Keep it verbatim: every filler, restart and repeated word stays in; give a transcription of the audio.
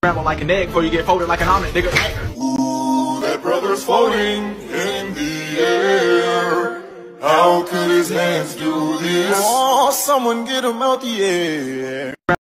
Scramble like an egg before you get folded like an omelet, nigga. Ooh, that brother's floating in the air. How could his hands do this? Oh, someone get him out the air.